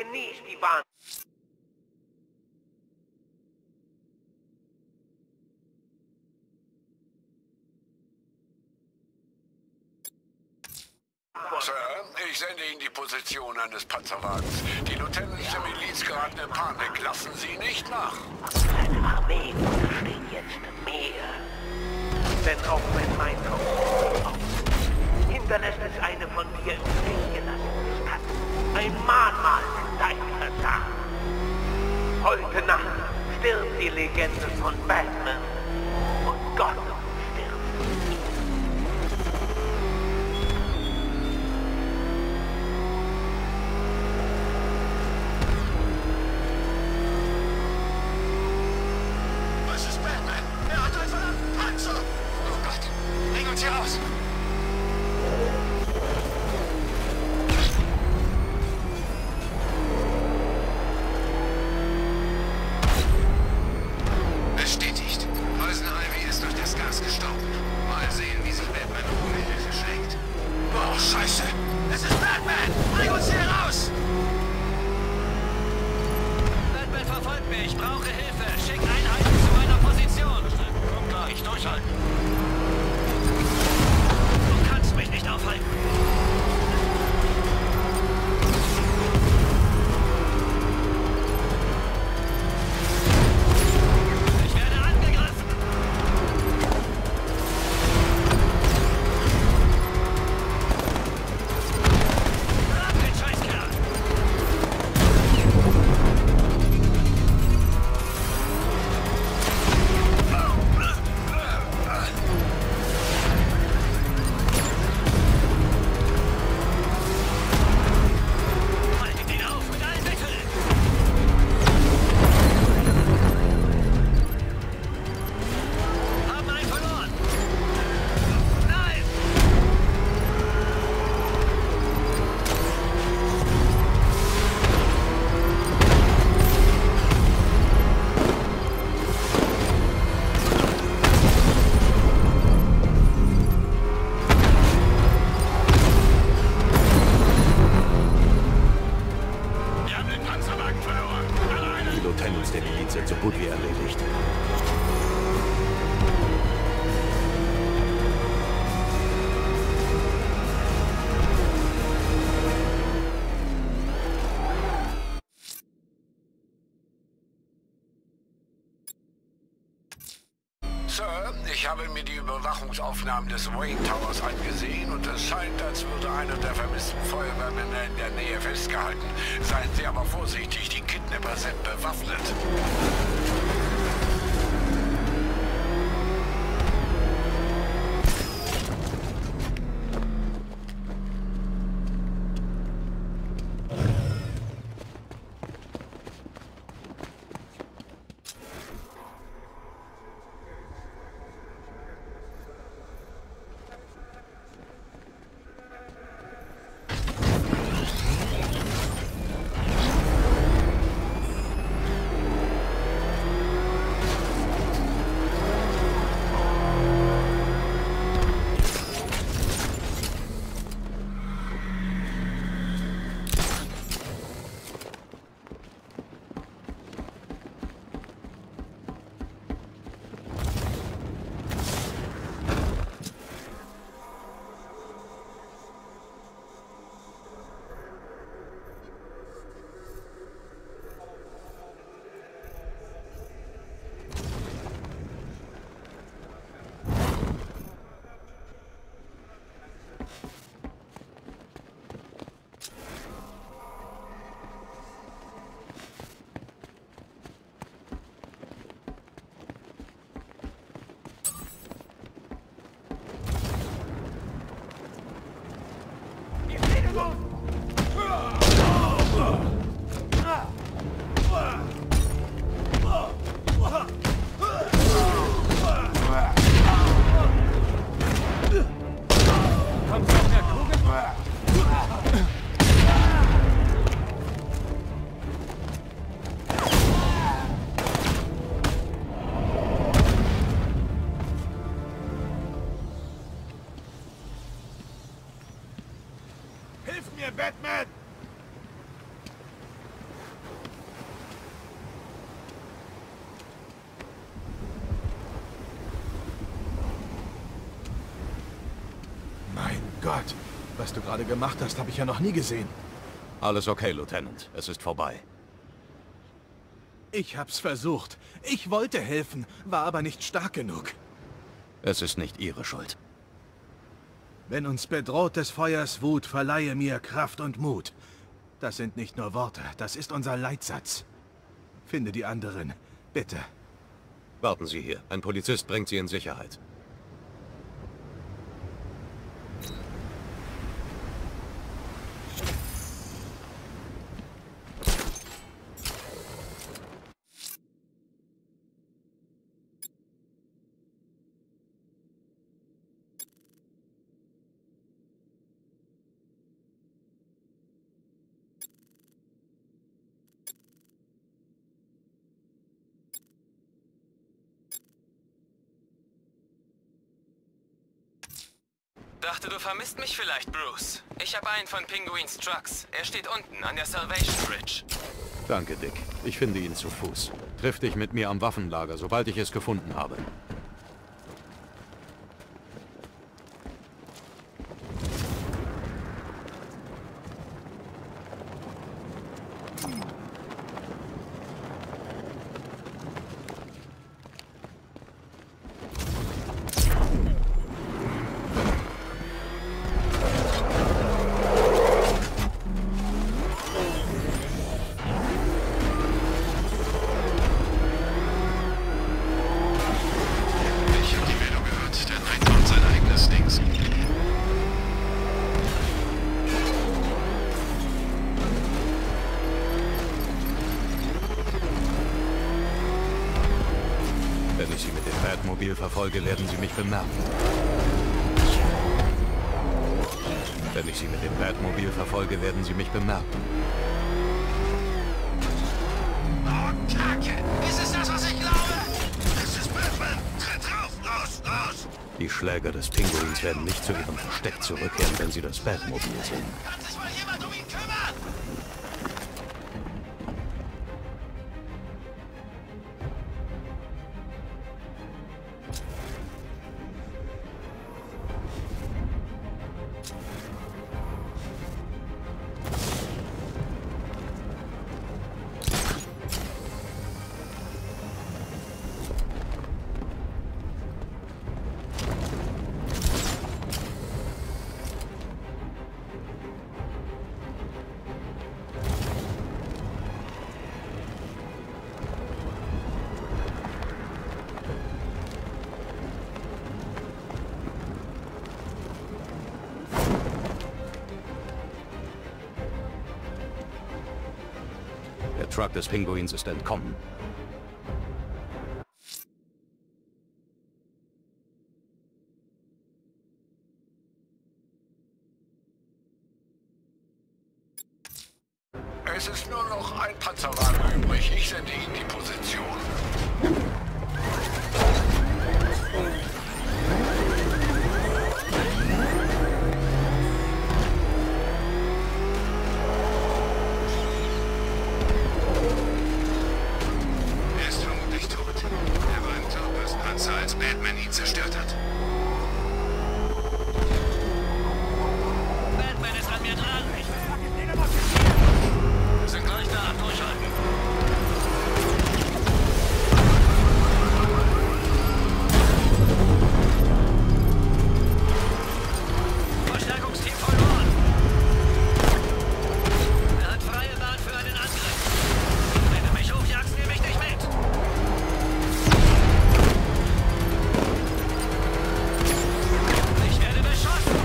Genieß die Bahn. Sir, ich sende Ihnen die Position eines Panzerwagens. Die Lieutenants der Miliz geraten in Panik. Lassen Sie nicht nach. Seine Armee untersteht jetzt mir. Denn auch wenn mein Kopf hinterlässt es eine von dir im Stich gelassene Stadt. Ein Mahnmal für dein Versagen. Heute Nacht stirbt die Legende von Batman. Und Gotham stirbt von ihm. Was ist Batman? Er hat einen verdammten Panzer! Oh Gott, bring uns hier raus! Bestätigt. Poison Ivy ist durch das Gas gestorben. Mal sehen, wie sich Batman ohne Hilfe schlägt. Oh, Scheiße! Es ist Batman! Bring uns hier raus! Batman verfolgt mich. Ich brauche Hilfe. Schick Einheiten zu meiner Position. Komm gleich, durchhalten. Du kannst mich nicht aufhalten. Ich werde angegriffen. Ab den Scheißkerl. Haltet ihn auf mit allen Mitteln. Haben einen verloren. Nein! Wir haben den Panzerwagen verloren. Alleine. Die Lieutenants der Miliz sind so gut wie erledigt. Sir, ich habe mir die Überwachungsaufnahmen des Wayne Towers angesehen und es scheint, als würde einer der vermissten Feuerwehrmänner in der Nähe festgehalten. Seien Sie aber vorsichtig, die Kidnapper sind bewaffnet. Was du gerade gemacht hast, habe ich ja noch nie gesehen. Alles okay, Lieutenant. Es ist vorbei. Ich hab's versucht. Ich wollte helfen, war aber nicht stark genug. Es ist nicht Ihre Schuld. Wenn uns bedroht des Feuers Wut, verleihe mir Kraft und Mut. Das sind nicht nur Worte, das ist unser Leitsatz. Finde die anderen, bitte. Warten Sie hier. Ein Polizist bringt Sie in Sicherheit. Dachte, du vermisst mich vielleicht, Bruce. Ich habe einen von Pinguins Trucks. Er steht unten an der Salvation Bridge. Danke, Dick. Ich finde ihn zu Fuß. Triff dich mit mir am Waffenlager, sobald ich es gefunden habe. Wenn ich Sie mit dem Batmobil verfolge, werden Sie mich bemerken. Wenn ich Sie mit dem Batmobil verfolge, werden Sie mich bemerken. Oh, Kacke! Ist es das, was ich glaube? Es ist Batman! Tritt drauf! Los, los! Die Schläger des Pinguins werden nicht zu ihrem Versteck zurückkehren, wenn sie das Batmobil sehen. Kann sich mal jemand um ihn kümmern? Der Truck des Pinguins ist entkommen. Es ist nur noch ein Panzerwagen übrig. Ich sende Ihnen die Position. Er ist vermutlich tot. Er war ein Todespanzer, als Batman ihn zerstört hat. Batman ist an mir dran. Wir sind gleich da. Durchhalten. Verstärkungsteam verloren. Er hat freie Bahn für einen Angriff. Wenn du mich hochjagst, nehme ich dich mit. Ich werde beschossen.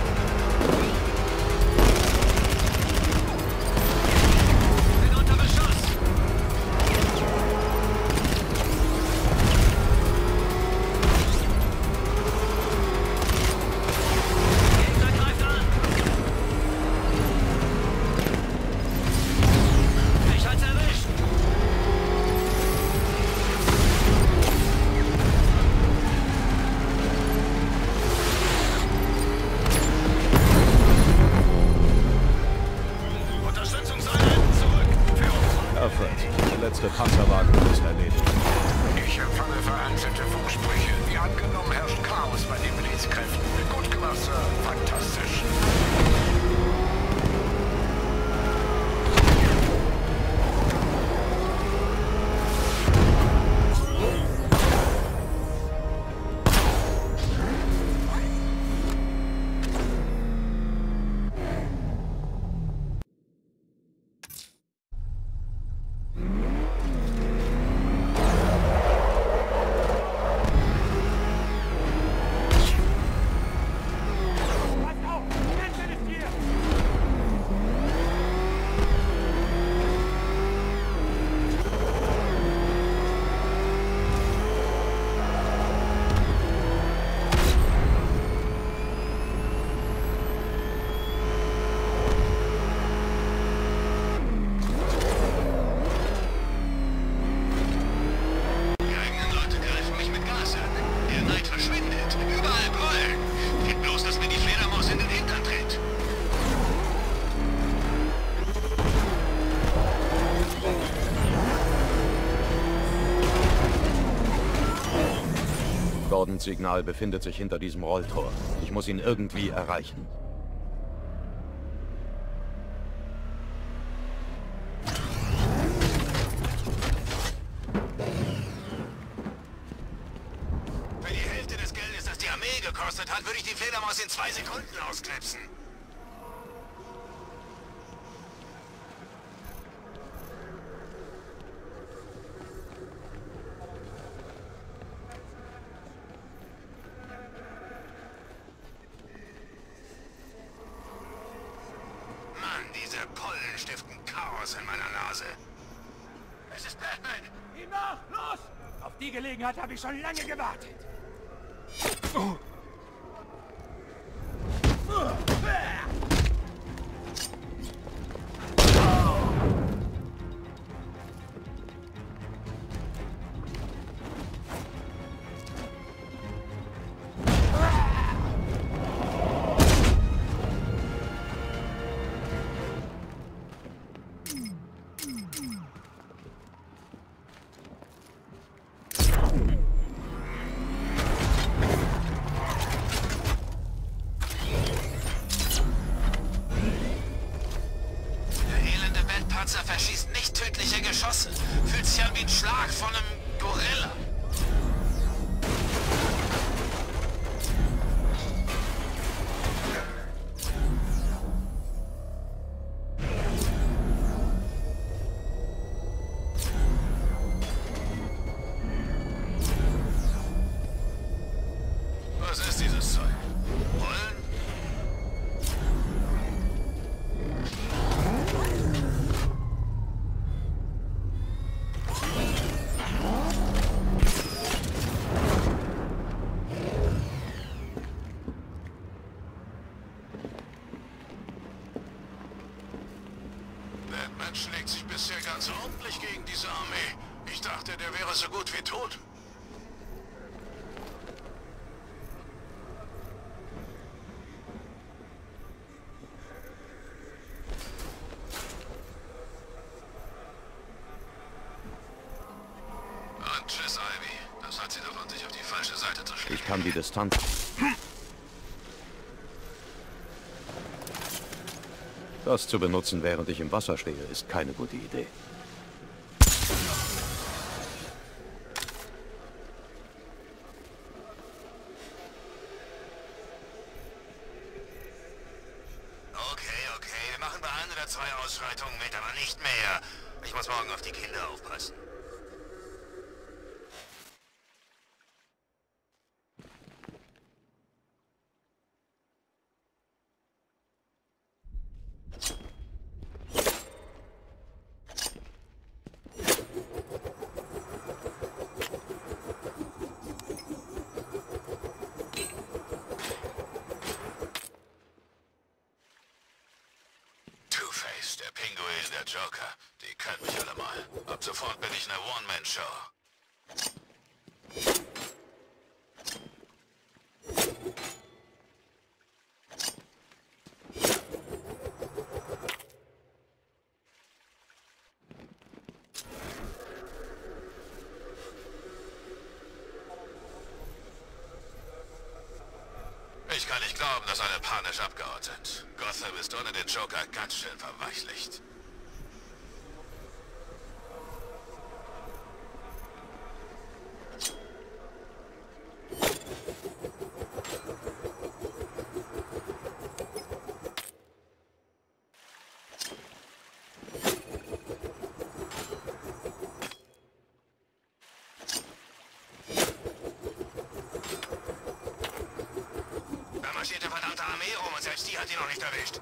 Bin unter Beschuss. Gegner greift an. Mich hat's erwischt. Unterstützungseinheiten zurück. Führung. Alfred, der letzte Panzerwagen ist erledigt. Ich empfange vereinzelte Funksprüche. Wie angenommen herrscht Chaos bei den Blitzkräften. Gut gemacht, Sir. Fantastisch. Ordenssignal befindet sich hinter diesem Rolltor. Ich muss ihn irgendwie erreichen. Für die Hälfte des Geldes, das die Armee gekostet hat, würde ich die Fledermaus in 2 Sekunden ausknipsen. Diese Pollen stiften Chaos in meiner Nase. Es ist Batman! Ihm nach! Los! Auf die Gelegenheit habe ich schon lange gewartet. Verschießt nicht tödliche Geschosse. Fühlt sich an wie ein Schlag von einem Gorilla. Was ist dieses Zeug? Rollen? Batman schlägt sich bisher ganz ordentlich gegen diese Armee. Ich dachte, der wäre so gut wie tot. Und tschüss, Ivy. Das hat sie davon, sich auf die falsche Seite zu schlägen. Ich kann die Distanz... Das zu benutzen, während ich im Wasser stehe, ist keine gute Idee. Okay. Wir machen bei 1 oder 2 Ausschreitungen mit, aber nicht mehr. Ich muss morgen auf die Kinder aufpassen. Two-Face, der Pinguin, der Joker. Die können mich alle mal. Ab sofort bin ich eine One-Man-Show. Ich kann nicht glauben, dass alle panisch abgehauen sind. Gotham ist ohne den Joker ganz schön verweichlicht. Da marschiert eine verdammte Armee rum und selbst die hat ihn noch nicht erwischt.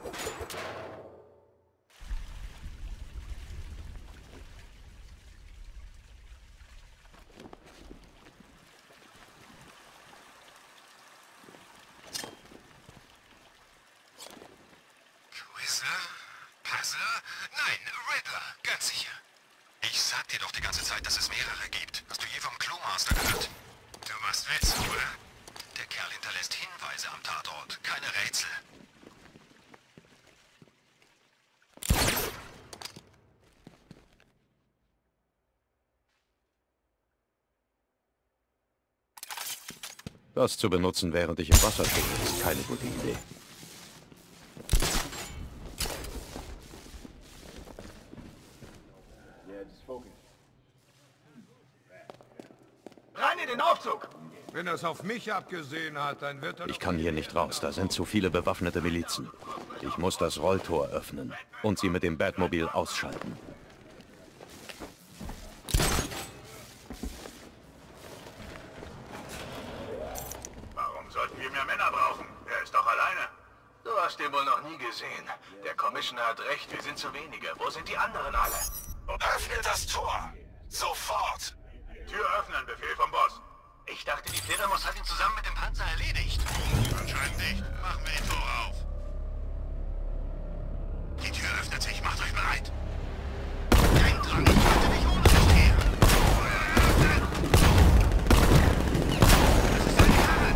Quizzer? Puzzler? Nein, Riddler, ganz sicher. Ich sag dir doch die ganze Zeit, dass es mehrere gibt. Hast du je vom Cluemaster gehört? Du machst Witze, oder? Der Kerl hinterlässt Hinweise am Tatort, keine Rätsel. Das zu benutzen, während ich im Wasser stehe, ist keine gute Idee. Rein in den Aufzug! Wenn er es auf mich abgesehen hat, dann wird er... Ich kann hier nicht raus, da sind zu viele bewaffnete Milizen. Ich muss das Rolltor öffnen und sie mit dem Batmobil ausschalten. Warum sollten wir mehr Männer brauchen? Er ist doch alleine. Du hast den wohl noch nie gesehen. Der Commissioner hat recht, wir sind zu wenige. Wo sind die anderen alle? Öffnet das Tor! Sofort! Tür öffnen, Befehl vom Boss. Ich dachte, die Fledermaus hat ihn zusammen mit dem Panzer erledigt. Anscheinend nicht. Machen wir die Tore auf. Die Tür öffnet sich. Macht euch bereit. Kein Drang. Ich halte nicht ohne mich her. Feuer eröffnen. Das ist eine Karre.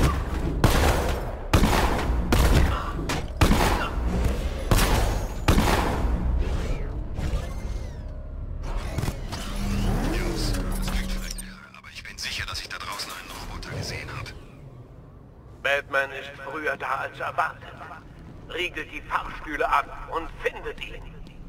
Jungs, das klingt vielleicht irre, aber ich bin sicher, dass ich da draußen einen Roboter gesehen habe. Batman ist früher da als erwartet. Riegelt die Fahrstühle ab und findet ihn.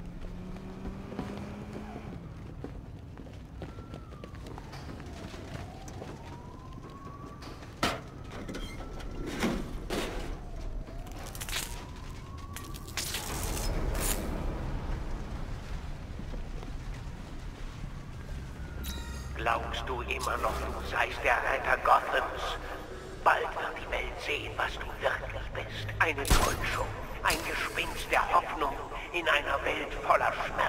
Glaubst du immer noch, du seist der Retter Gothams? Bald wird die Welt sehen, was du wirklich bist. Eine Täuschung, ein Gespinst der Hoffnung in einer Welt voller Schmerz.